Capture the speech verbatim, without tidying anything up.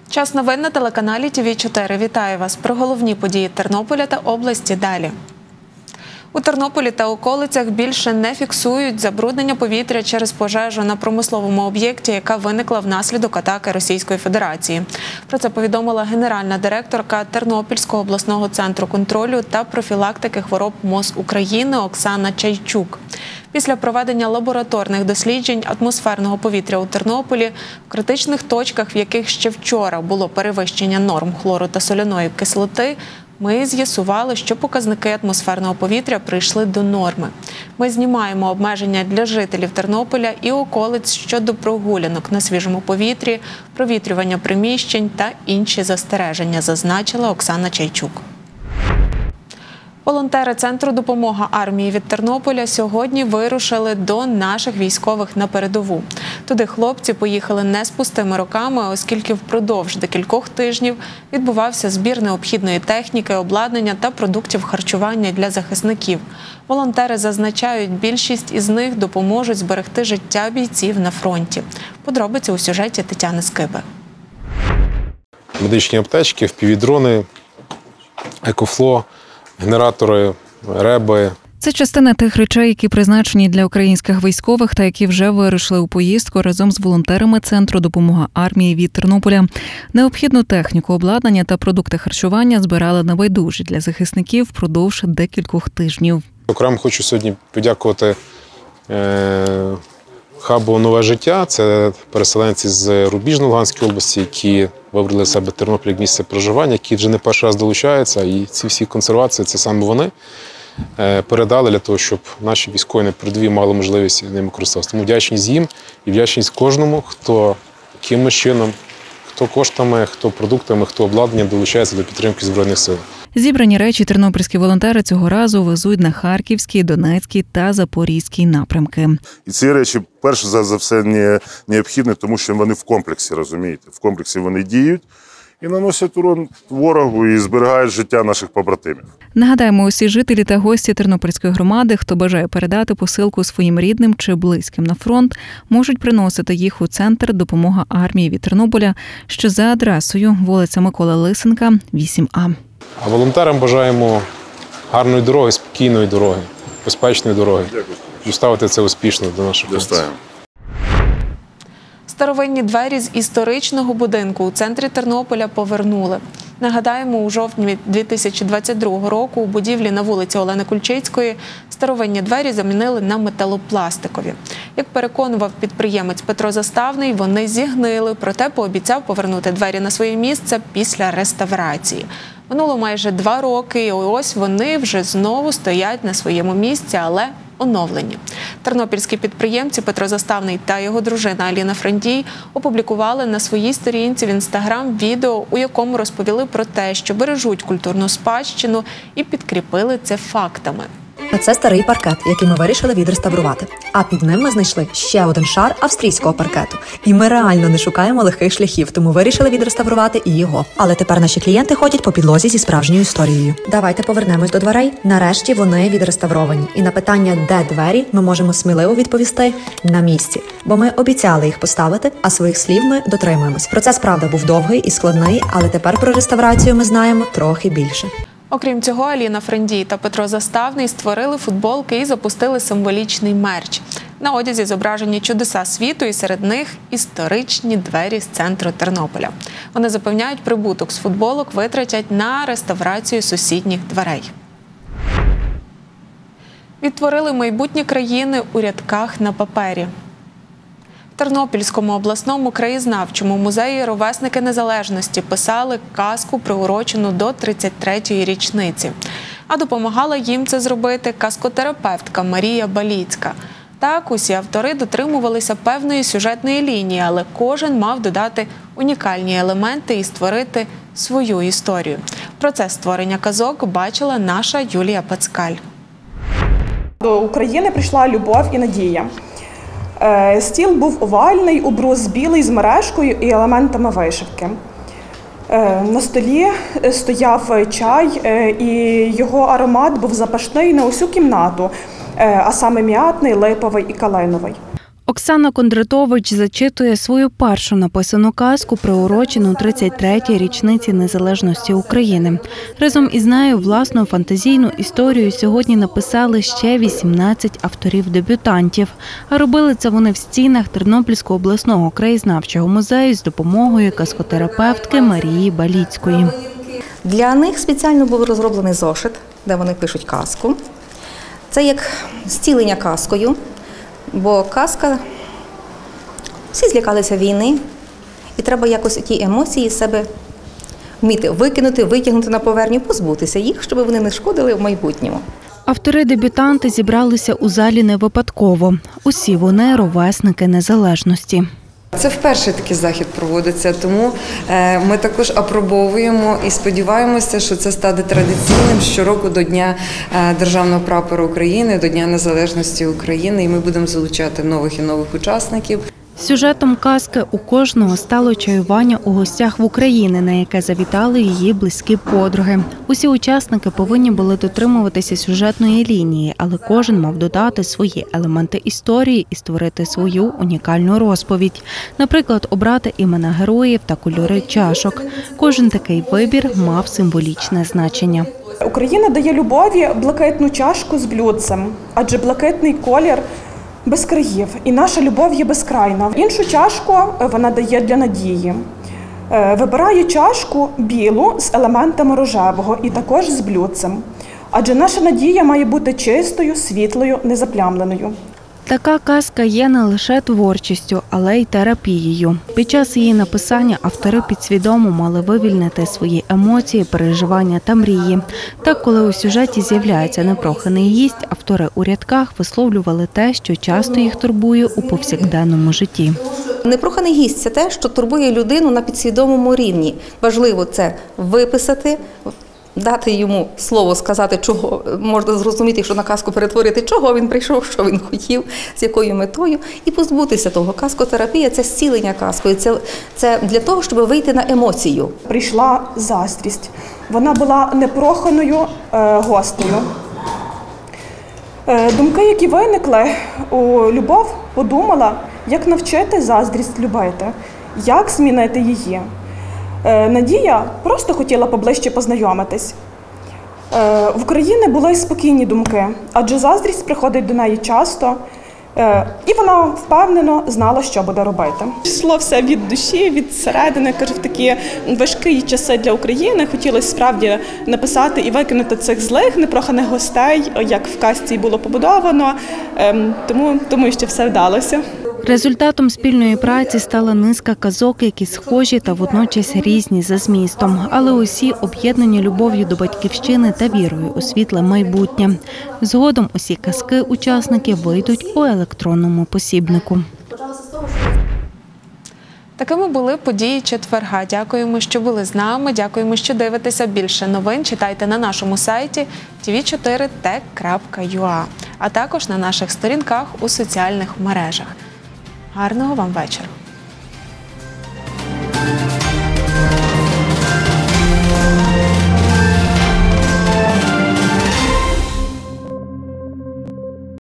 Час новин на телеканалі Ті Ві чотири. Вітаю вас. Про головні події Тернополя та області далі. У Тернополі та околицях більше не фіксують забруднення повітря через пожежу на промисловому об'єкті, яка виникла внаслідок атаки Російської Федерації. Про це повідомила генеральна директорка Тернопільського обласного центру контролю та профілактики хвороб МОЗ України Оксана Чайчук. Після проведення лабораторних досліджень атмосферного повітря у Тернополі в критичних точках, в яких ще вчора було перевищення норм хлору та соляної кислоти, ми з'ясували, що показники атмосферного повітря прийшли до норми. Ми знімаємо обмеження для жителів Тернополя і околиць щодо прогулянок на свіжому повітрі, провітрювання приміщень та інші застереження, зазначила Оксана Чайчук. Волонтери Центру «Допомога армії» від Тернополя сьогодні вирушили до наших військових на передову. Туди хлопці поїхали не з пустими руками, оскільки впродовж декількох тижнів відбувався збір необхідної техніки, обладнання та продуктів харчування для захисників. Волонтери зазначають, більшість із них допоможуть зберегти життя бійців на фронті. Подробиці у сюжеті Тетяни Скиби. Медичні аптечки, впівдрони, екофло, генератори, реби. Це частина тих речей, які призначені для українських військових та які вже вирушили у поїздку разом з волонтерами Центру «Допомога армії» від Тернополя. Необхідну техніку, обладнання та продукти харчування збирали небайдужі для захисників впродовж декількох тижнів. Окремо хочу сьогодні подякувати е, хабу «Нове життя». Це переселенці з Рубіжної Луганської області, які вибрали себе Тернопіль як місце проживання, які вже не перший раз долучаються. І ці всі консервації – це саме вони передали для того, щоб наші військові на передовій мали можливість ними користуватися. Тому вдячність їм і вдячність кожному, хто якимось чином, хто коштами, хто продуктами, хто обладнанням долучається до підтримки Збройних сил. Зібрані речі тернопільські волонтери цього разу везуть на Харківський, Донецький та Запорізький напрямки. І ці речі, перш за все, не необхідні, тому що вони в комплексі, розумієте? В комплексі вони діють і наносять урон ворогу і зберігають життя наших побратимів. Нагадаємо, усі жителі та гості Тернопільської громади, хто бажає передати посилку своїм рідним чи близьким на фронт, можуть приносити їх у Центр «Допомога армії» від Тернополя, що за адресою вулиця Миколи Лисенка, вісім А. А волонтерам бажаємо гарної дороги, спокійної дороги, безпечної дороги. Дякую. Доставити це успішно до наших хлопців. Старовинні двері з історичного будинку у центрі Тернополя повернули. Нагадаємо, у жовтні дві тисячі двадцять другого року у будівлі на вулиці Олени Кульчицької старовинні двері замінили на металопластикові. Як переконував підприємець Петро Заставний, вони зігнили, проте пообіцяв повернути двері на своє місце після реставрації. Минуло майже два роки, і ось вони вже знову стоять на своєму місці, але оновлені. Тернопільські підприємці Петро Заставний та його дружина Аліна Франдій опублікували на своїй сторінці в Інстаграм відео, у якому розповіли про те, що бережуть культурну спадщину, і підкріпили це фактами. Це старий паркет, який ми вирішили відреставрувати. А під ним ми знайшли ще один шар австрійського паркету. І ми реально не шукаємо легких шляхів, тому вирішили відреставрувати і його. Але тепер наші клієнти ходять по підлозі зі справжньою історією. Давайте повернемось до дверей. Нарешті вони відреставровані. І на питання, де двері, ми можемо сміливо відповісти – на місці. Бо ми обіцяли їх поставити, а своїх слів ми дотримуємось. Процес, правда, був довгий і складний, але тепер про реставрацію ми знаємо трохи більше. Окрім цього, Аліна Франдій та Петро Заставний створили футболки і запустили символічний мерч. На одязі зображені чудеса світу, і серед них історичні двері з центру Тернополя. Вони запевняють, прибуток з футболок витратять на реставрацію сусідніх дверей. Відтворили майбутні країни у рядках на папері. В Тернопільському обласному краєзнавчому музеї «Ровесники Незалежності» писали казку, приурочену до тридцять третьої річниці. А допомагала їм це зробити казкотерапевтка Марія Баліцька. Так, усі автори дотримувалися певної сюжетної лінії, але кожен мав додати унікальні елементи і створити свою історію. Процес створення казок бачила наша Юлія Пацкаль. До України прийшла любов і надія. Стіл був овальний, убрус білий з мережкою і елементами вишивки. На столі стояв чай, і його аромат був запашний на усю кімнату, а саме м'ятний, липовий і калиновий. Оксана Кондратович зачитує свою першу написану казку, приурочену тридцять третій річниці незалежності України. Разом із нею власну фантазійну історію сьогодні написали ще вісімнадцять авторів-дебютантів. А робили це вони в стінах Тернопільського обласного краєзнавчого музею з допомогою казкотерапевтки Марії Баліцької. Для них спеціально був розроблений зошит, де вони пишуть казку. Це як зцілення казкою. Бо казка, всі злякалися війни, і треба якось ті емоції з себе вміти викинути, витягнути на поверхню, позбутися їх, щоб вони не шкодили в майбутньому. Автори-дебютанти зібралися у залі не випадково. Усі вони – ровесники незалежності. Це вперше такий захід проводиться, тому ми також апробовуємо і сподіваємося, що це стане традиційним щороку до Дня Державного прапора України, до Дня Незалежності України, і ми будемо залучати нових і нових учасників. Сюжетом казки у кожного стало чаювання у гостях в Україні, на яке завітали її близькі подруги. Усі учасники повинні були дотримуватися сюжетної лінії, але кожен мав додати свої елементи історії і створити свою унікальну розповідь. Наприклад, обрати імена героїв та кольори чашок. Кожен такий вибір мав символічне значення. Україна дає любові блакитну чашку з блюдцем, адже блакитний колір – без країв, і наша любов є безкрайна. Іншу чашку вона дає для надії. Вибираю чашку білу з елементами рожевого і також з блюдцем. Адже наша надія має бути чистою, світлою, незаплямленою. Така казка є не лише творчістю, але й терапією. Під час її написання автори підсвідомо мали вивільнити свої емоції, переживання та мрії. Так, коли у сюжеті з'являється непроханий гість, автори у рядках висловлювали те, що часто їх турбує у повсякденному житті. Непроханий гість – це те, що турбує людину на підсвідомому рівні. Важливо це виписати, дати йому слово, сказати, чого можна зрозуміти, що на казку перетворити, чого він прийшов, що він хотів, з якою метою, і позбутися того. Казкотерапія – це зцілення казкою, це, це для того, щоб вийти на емоцію. Прийшла заздрість. Вона була непроханою е, гостею. Е, думки, які виникли, у Любов подумала, як навчити заздрість любити, як змінити її. Надія просто хотіла поближче познайомитись. В Україні були спокійні думки, адже заздрість приходить до неї часто, і вона впевнено знала, що буде робити. Йшло все від душі, від середини. Кажу, в такі важкі часи для України хотілося справді написати і викинути цих злих, непроханих гостей, як в казці було побудовано, тому думаю, що все вдалося. Результатом спільної праці стала низка казок, які схожі та водночас різні за змістом, але усі об'єднані любов'ю до батьківщини та вірою у світле майбутнє. Згодом усі казки учасники вийдуть у електронному посібнику. Такими були події четверга. Дякуємо, що були з нами. Дякуємо, що дивитеся. Більше новин читайте на нашому сайті ті ві чотири тек крапка ю а, а також на наших сторінках у соціальних мережах. Гарного вам вечора!